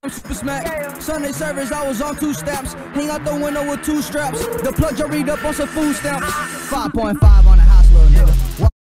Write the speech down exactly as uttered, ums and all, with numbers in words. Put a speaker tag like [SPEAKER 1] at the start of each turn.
[SPEAKER 1] super smack. Sunday service, I was on two steps. Hang out the window with two straps. The plug jumped up on some food stamps. five point five on the house, little nigga.